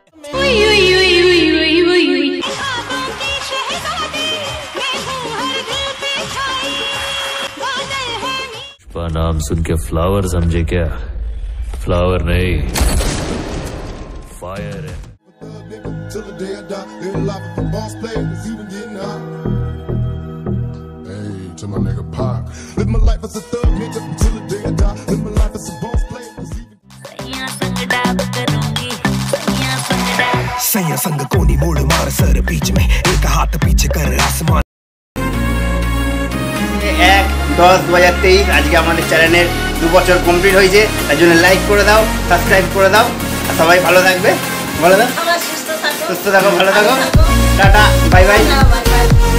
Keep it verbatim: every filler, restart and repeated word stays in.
नाम सुन के फ्लावर समझे क्या? फ्लावर नहीं, फायर है। सैया संग कोनी मोड़ मार सर बीच में एक हाथ पीछे कर आसमान। এক দশ দু হাজার তেইশ আজকে আমাদের চ্যানেলের দু বছর কমপ্লিট হয়েছে, তার জন্য লাইক করে দাও, সাবস্ক্রাইব করে দাও, আর সবাই ভালো থাকবে। ভালো থাকো, সুস্থ থাকো, ভালো থাকো, টাটা, বাই বাই।